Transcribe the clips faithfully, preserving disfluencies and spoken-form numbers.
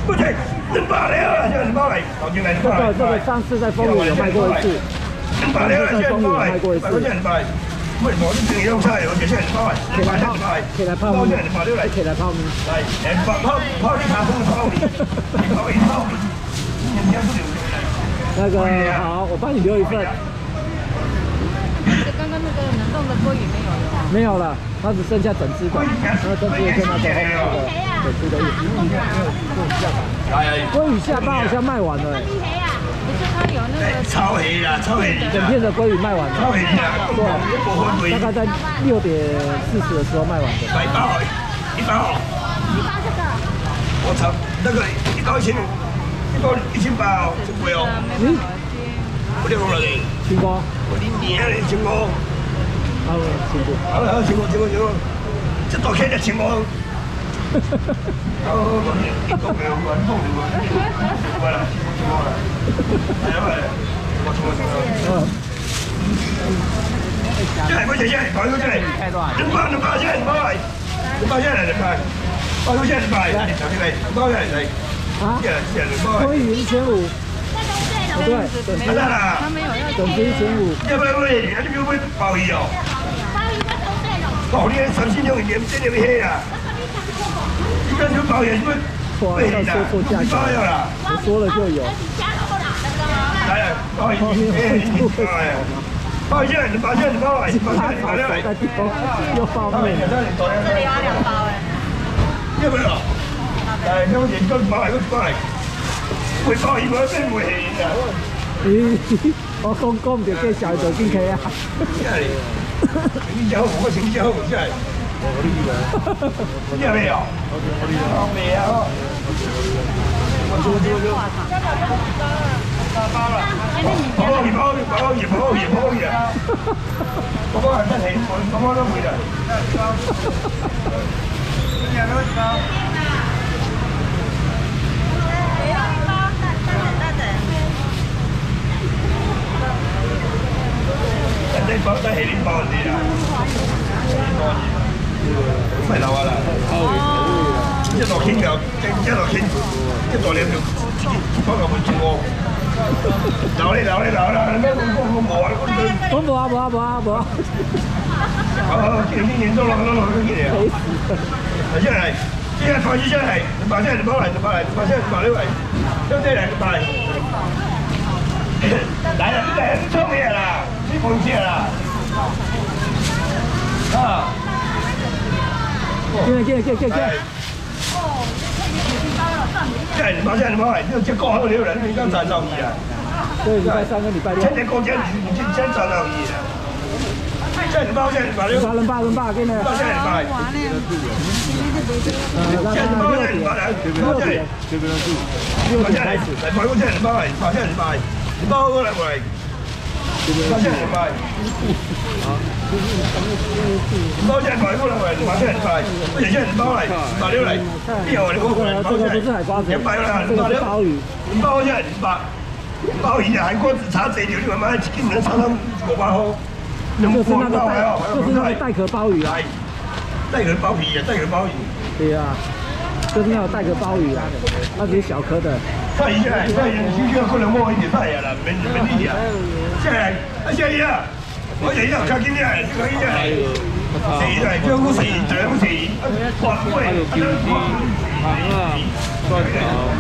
不对，两百了，现在两百来，搞进来两百。 这个上次在风雨有卖过一次， 两百了，现在两百来，卖过现在两百。为什么你平时用菜，而且现在两百，两百两百， 可以来泡面， 现在两百六来， 可以来泡面。 来，泡泡泡你茶，泡泡你，泡一泡你，今天不留。 那个好，我帮你留一份。 刚刚那个冷冻的鲑鱼没有了。 没有了，它只剩下整只的，然后整只也可以拿走后面那个整只的。鲑鱼下巴好像卖完了。 不是它有那个超黑啦，超黑！ 整片的鲑鱼卖完了。 超黑啦， 对，大概在六点四十的时候卖完的。 一包，一包。 一包这个。 我操，那个一包一千，一包一千八哦，真贵哦。 嗯。 我两个人。 青瓜。 我零年的青瓜。 好，青瓜。 好了，好，青瓜，青瓜，青瓜。这多钱的青瓜？好，好，好，一个没有，我碰你我，过来，过来，来来来，我冲我冲我。嗯。这来，我这来，包邮这来，两包两包这来，两包来，两包这来两包，包邮这来两包来，来，这来，两包这来来。啊？这来这来两包。 鲑鱼一千五。对，整只啦， 整只一千五。 要不要买？你要不要鲍鱼哦？鲍鱼我收对了。哦，你三千两年这点黑啊？你看这鲍鱼是不是？ 哇，要说错价钱。我说了就有。 来了，鲍鱼，哎，哎，鲍鱼现在你把现在你包来，把现在你把来。 又包面。 这里要两包哎。 要不要？来，两件都包来，都包来。会包鱼我真袂黑啦。 咦，我讲讲唔着介绍就进去啊。 你叫我请教一下。你也没有？没有。我做做做。包了。包鱼包鱼包鱼包鱼包鱼啊！我包还真係，我包都會啦。你係咪包？你包得係你包啲啊？咪流啊啦！一落天就一落天，一落兩條自己包落去煮喎。流你流你流啦！你咩咁講咁冇啊？ 我冇啊冇啊冇啊冇啊！ 好，今年今年都落都落咗幾年啊？嚟先嚟，即係快啲先嚟，你把先你包嚟，你包嚟，把先你包呢位，將啲嚟你包嚟。来了，你来聪明啦，你放弃啦。啊！ 进来进来进来进来！ 哦，已经包了，算没。 这你马上你马上，你这过好了人，你刚才造诣啊？ 对，礼拜三跟礼拜六。 今天过节你你今天找到诣了。这你包这你包六。 八人八人八，给你。 包这你包。这你包这你包来，包这里。六点开始。来包我这你包来，包这你包。你包过来过来。包这你包。好。包这你包过来过来，包这你包。我这你包来，包六来。你好，你过来。 这个不是海瓜子， 两百了， 这个是鲍鱼。 你包这你包。鲍鱼啊，海瓜子差这条，你慢慢一斤能差到五百块。 就是那个带，就是那个带壳鲍鱼啊， 带壳鲍鱼啊，带壳鲍鱼。对啊，就是那种带壳鲍鱼啊，那只是小颗的。 带一下，带一下，你需要可能摸一点带呀啦，没没力点。下来，啊下一啊，我这一下看今天，这个一下，谁来？这个谁？这个谁？哇，贵，这个贵。啊，断头，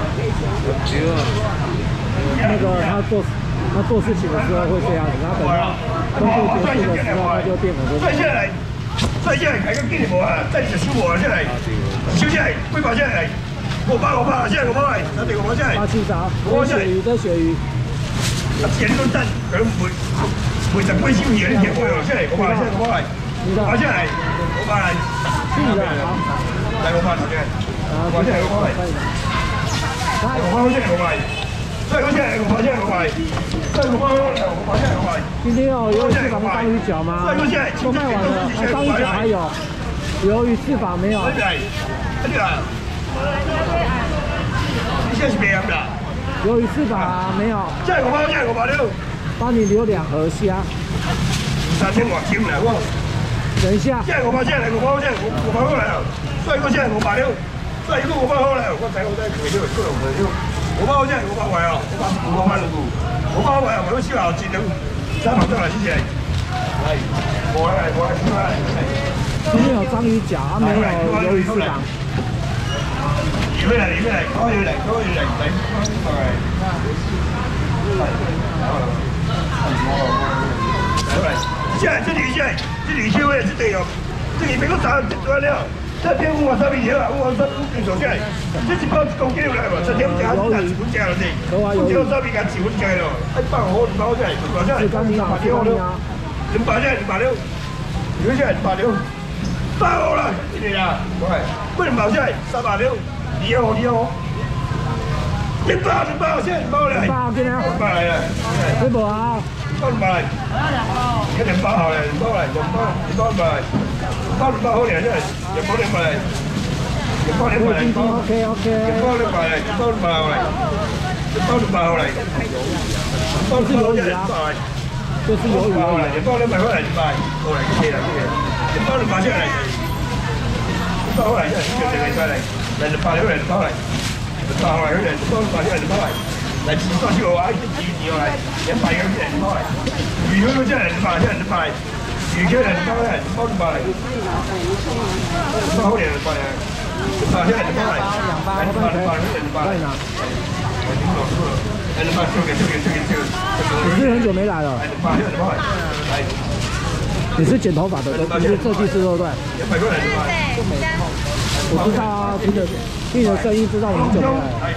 那个他做。他做事情的时候会这样子，然后等他工作结束的时候，他就变很多。 再下来，再下来，开个给我啊！再收我下来，收下来，龟把下来，我把我把下来，我把来，那这个我下来。 八七勺，跟鳕鱼，跟鳕鱼。 前顿蛋可能会会十几收鱼，你听我下来，我把下来，我把来，把下来，我把来。 是的，好。 来，我把头先，我下来，我把来。来，我把下来，我把来。再过来，我发现我买，再过来，我发现我买。 今天哦，鱿鱼翅膀跟章鱼脚吗？都卖完了，啊，章鱼脚还有，鱿鱼翅膀没有。 来，来，来。你现在是咩样的？ 鱿鱼翅膀没有。 再我包，再我包六。 帮你留两盒虾。 三千块钱来我。 等一下。 再我包，再我包，再我我包过来了。再过来我包六。 再一个五百好嘞，我再我再给你个两个六，五百好只，五百块哦，五百五百块两股，五百块啊，我少少一两，三百多来谢谢。来，过来过来过来。 今天有章鱼脚，啊没有鱿鱼翅膀。 里面来里面来，高油来高油来，来过来。来，来，现在这里现在这里就会是这样，这里别个啥多了。这天五万三米了，五万三五斤上下，这一包一公斤来嘛，这天加一斤分加了的，五斤三米加一分加了，一百好一包下，一包下，两百六了，两百下两百六，留下两百六，八好了，这里啦，喂，不能包下三百六，你要你要，两百两百现在两百来， 两百今天， 两百来了， 这不啊？ 包两百来，一两百好嘞，两百来，两百两百两百来。包两百好嘞，真係一包兩百嚟，一包兩百嚟，包 OK OK， 一包兩百嚟，一包兩百嚟，一包兩百好嚟，一包兩百好嚟， 就是鱿魚好嚟， 一包兩百好嚟，兩百好嚟，謝啦謝，一包兩百出嚟，一包好嚟，真係呢個定係犀利，嚟兩百嚟好嚟，兩包嚟，兩百好嚟好嚟，一包兩百出嚟，兩包嚟，嚟自多少話，一自自好嚟，一百咁出嚟，兩包嚟，魚嗰個真係兩百出嚟，兩百。魚出嚟，包嚟，包兩百嚟，包好嚟兩百嚟，兩百出嚟，兩百嚟，兩百兩百兩百兩百。哎，點落咗啦？哎，兩百收嘅收嘅收嘅收。 你是很久没来了？ 哎，兩百出嚟，兩百嚟。係。 你是剪头发的，你是设计師對不對？ 一百過嚟兩百。 我知道啊，聽着聽着聲音知道我很久沒來了。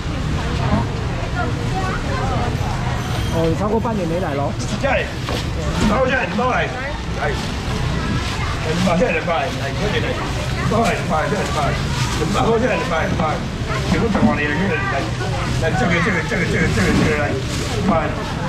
哦，你超過半年沒來咯？ 即係，包出嚟，包嚟。係，兩百出嚟，兩百嚟，係嗰隻嚟，包嚟兩百出嚟，兩百，兩百包出嚟，兩百兩百，全部十萬嚟嘅嚟，嚟這個這個這個這個這個這個嚟，兩百，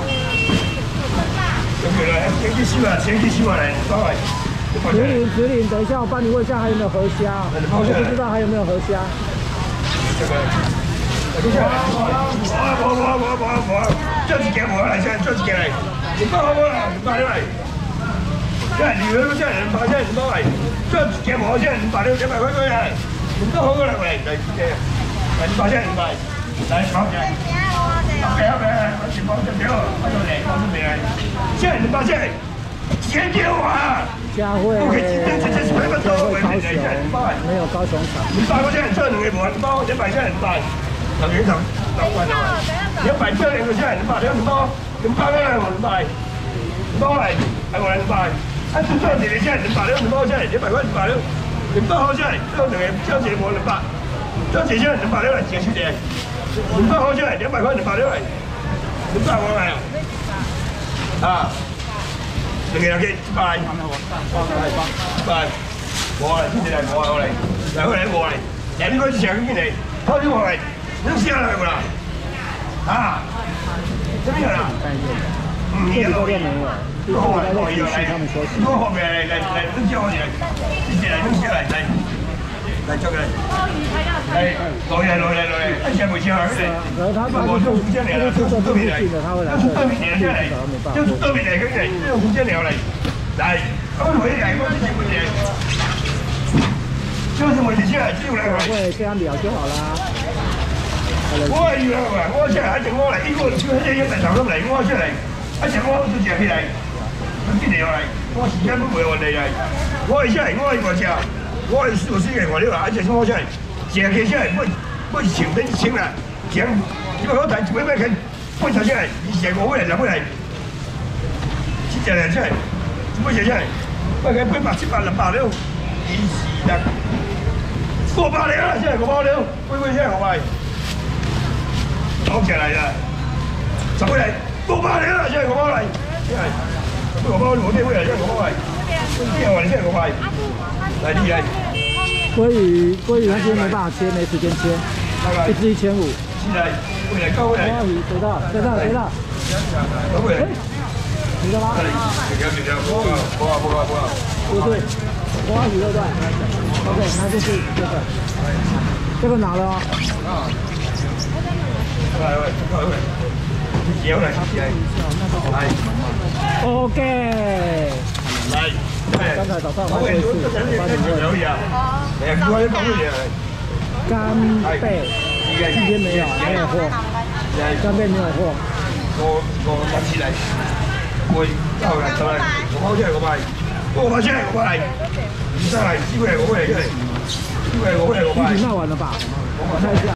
這個嚟，前期十萬，前期十萬嚟，包嚟。 子林，子林，等一下，我幫你問一下還有沒有河蝦，我不知道還有沒有河蝦。 這個，這個，我我我我我，這幾件我來先，這幾件嚟，你包好啦，你包嚟。现在旅游现在人八现在人包嚟，这节目现在人八六两百块块嚟，唔得好過嚟嚟嚟嘅，嚟八现在人八，嚟包嘅。OK OK，我全包咗表，包咗嚟，包咗嚟。现在人八现在钱给我啊！ 佳慧， 我可以今天直接是百分之百嚟嚟，现在人包。 沒有高雄場。 你包我现在這兩個冇人包，一百現在人八，兩個場六萬咗。一百這兩個現在人八，兩個包，兩包咧我人八，包嚟係我人八。啊，做這幾年現在人八兩，人包現在一百塊人八兩，人包好現在這兩個這幾冇人八，這幾現在人八兩嚟解決點，人包好現在兩百塊人八兩嚟，人八我來啊，兩個人嘅一百，一百，我嚟，今日嚟我嚟，嚟我嚟我嚟，人嗰啲成幾年，偷啲我嚟，你先嚟㗎啦，啊，這邊啦，嗯，一路。都好嚟，可以嚟，都後面嚟嚟嚟，都叫我哋嚟，直接嚟，都先嚟嚟，嚟捉佢。嚟，來嚟來嚟來嚟，一隻沒錢嚟嚟。我做福建嚟啦，做東面嚟，做東面嚟出嚟，做東面嚟佢嚟，做福建嚟嚟，嚟，咁回嚟我直接回嚟，就是我哋先嚟招嚟。 會這樣聊就好啦。 我係要啦，我先嚟一隻我嚟，呢個一隻一隻頭咁嚟，我出嚟，一隻我都隻起嚟。咁邊嚟我嚟？我時間都唔會我哋嚟，我係出嚟，我係我隻，我係做司機我呢話一隻我出嚟，成日出嚟，乜乜錢俾錢啦，錢，因為我睇做咩咩佢，乜嘢出嚟？以前我嗰人就乜嚟，幾隻人出嚟，乜嘢出嚟？乜佢俾百千百六百了，以前得過百了啦，出嚟過百了，喂喂出嚟我喂，好隻嚟啦，十個人過百了啦，出嚟過百嚟，出嚟。我包我這位來，這個包來，這樣我這個包，來你來。 鮭魚，鮭魚他今天沒辦法切，沒時間切，一隻一千五。 是來，過來高過來。 鮭魚誰的？誰的？誰的？ 高過來。 你的嗎？ 這條這條，不啊不啊不啊不啊。 不是，鮭魚對不對 ？OK，那就是這個。這個拿了啊。 來來，過來過來。有嚟，來。來。 OK。 來。 剛才早上我買過一次，我發現會。 可以啊。哎呀，我也幫你嚟。 干贝，今天没有，没有货，干贝没有货。 我我拿起来，我到来到来，我跑起来我买，我跑起来我买，你再来，四块五块，四块五块我买。 已经卖完了吧？我看一下。